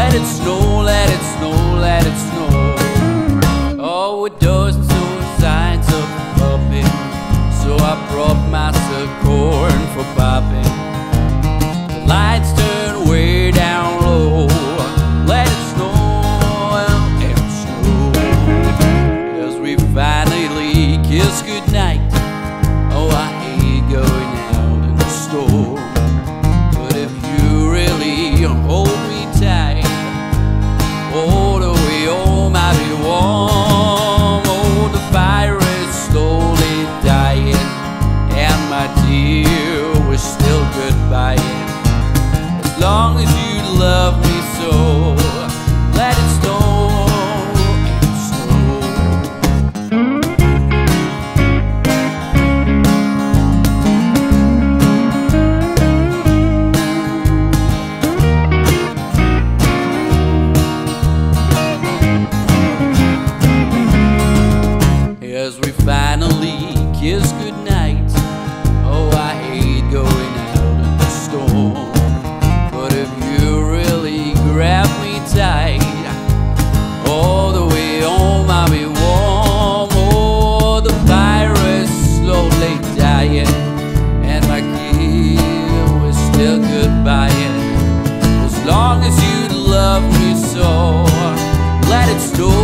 Let it snow, let it snow, let it snow. Oh, it doesn't show signs of popping, so I brought myself corn for popping. The lights turn way down low. Let it snow and snow. As we finally kiss goodnight. Oh, I hate going out in the storm, but if you really hold me tight, oh, the way home I'll be warm. Oh, the fire is slowly dying, and my dear, we're still goodbying. As long as you love me so, let it snow and snow. As we finally kiss goodnight, oh, I hate going out in the storm, but if you really grab me tight, all the way home I'll be warm. Oh, the fire is slowly dying, and my kid was still goodbying. As long as you love me so, let it snow.